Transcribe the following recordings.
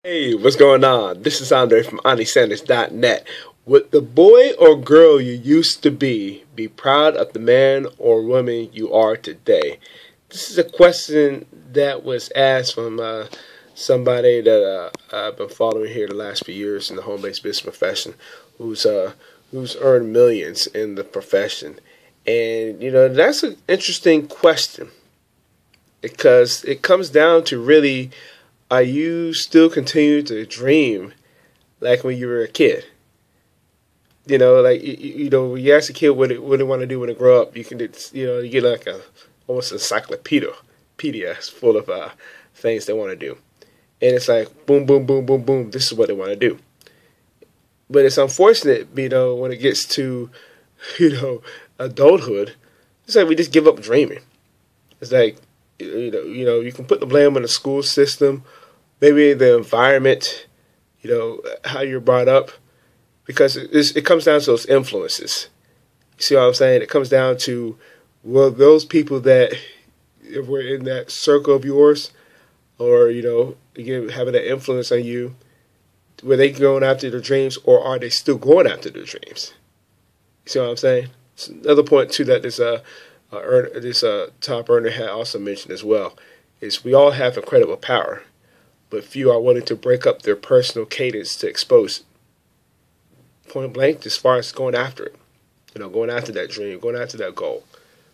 Hey, what's going on? This is Andre from AndreSanders.net. Would the boy or girl you used to be proud of the man or woman you are today? This is a question that was asked from somebody that I've been following here the last few years in the home-based business profession, who's earned millions in the profession. And that's an interesting question because it comes down to really, are you still continue to dream like when you were a kid? Like when you ask a kid what they want to do when they grow up, you can you get like almost an encyclopedia full of things they want to do, and it's like boom, boom, boom, boom, boom. This is what they want to do. But it's unfortunate, when it gets to adulthood, it's like we just give up dreaming. It's like you can put the blame on the school system, maybe the environment, how you're brought up, because it comes down to those influences. You see what I'm saying? It comes down to, well, those people that were in that circle of yours, or, again, having that influence on you, were they going after their dreams, or are they still going after their dreams? You see what I'm saying? So another point, too, that this top earner had also mentioned as well, is we all have incredible power, but few are willing to break up their personal cadence to expose it. Point blank, as far as going after it, going after that dream, going after that goal.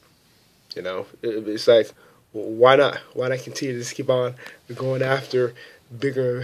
It's like, well, why not? Why not continue to just keep on going after bigger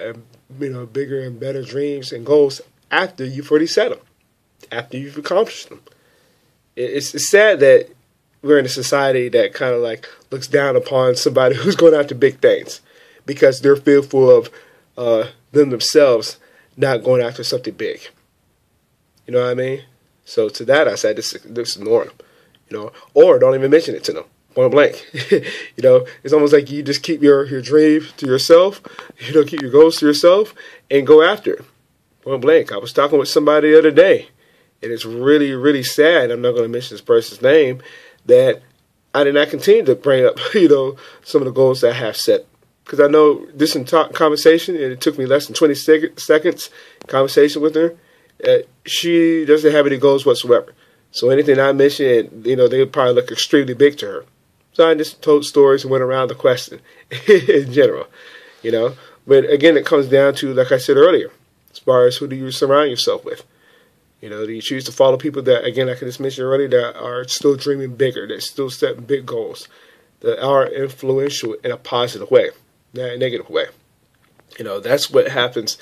and better dreams and goals after you've already set them, after you've accomplished them? It's sad that we're in a society that kind of like looks down upon somebody who's going after big things because they're fearful of themselves not going after something big. You know what I mean? So to that, I said, this ignore them, or don't even mention it to them. Point blank. It's almost like you just keep your dream to yourself, keep your goals to yourself and go after it. Point blank. I was talking with somebody the other day, and it's really, really sad. I'm not going to mention this person's name, that I did not continue to bring up, some of the goals that I have set. Because I know this conversation, and it took me less than 20 seconds conversation with her. She doesn't have any goals whatsoever. So anything I mentioned, they would probably look extremely big to her. So I just told stories and went around the question in general, But again, it comes down to, like I said earlier, as far as who do you surround yourself with? Do you choose to follow people that, again, like I just mentioned earlier, that are still dreaming bigger, that still setting big goals, that are influential in a positive way, not a negative way? That's what happens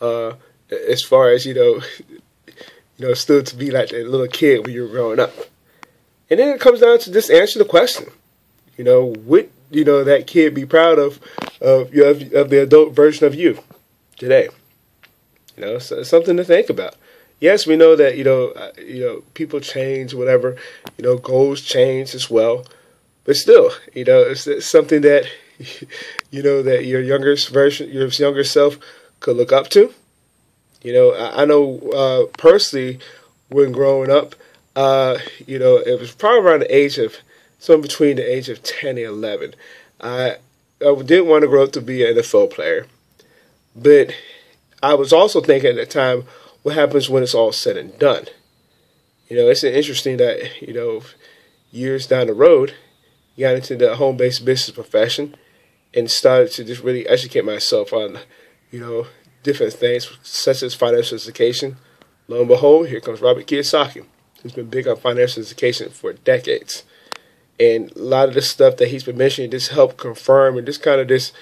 as far as, still to be like that little kid when you were growing up. And then it comes down to just answer the question. Would, that kid be proud of the adult version of you today? So it's something to think about. Yes, we know that, people change, whatever, goals change as well. But still, it's something that, that your younger self could look up to. I know personally, when growing up, it was probably around the age of, somewhere between the age of 10 and 11. I didn't want to grow up to be an NFL player. But I was also thinking at the time, what happens when it's all said and done? It's interesting that, years down the road, got into the home-based business profession and started to just really educate myself on, different things, such as financial education. Lo and behold, here comes Robert Kiyosaki, who's been big on financial education for decades. And a lot of the stuff that he's been mentioning just helped confirm and just kind of this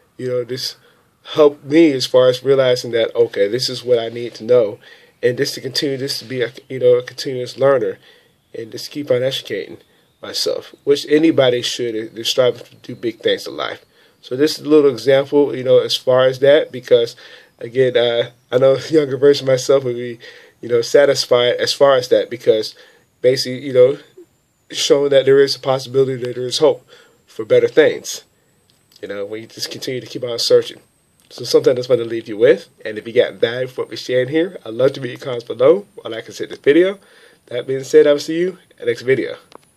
helped me as far as realizing that, okay, this is what I need to know. And just to continue this to be a continuous learner and just keep on educating myself, which anybody should. They're striving to do big things in life. So this is a little example, as far as that, because again, I know a younger version of myself would be, satisfied as far as that, because basically, showing that there is a possibility that there is hope for better things, when you just continue to keep on searching. So something that's going to leave you with, and if you got value from what we're sharing here, I'd love to read your comments below while I consider this video. That being said, I will see you in the next video.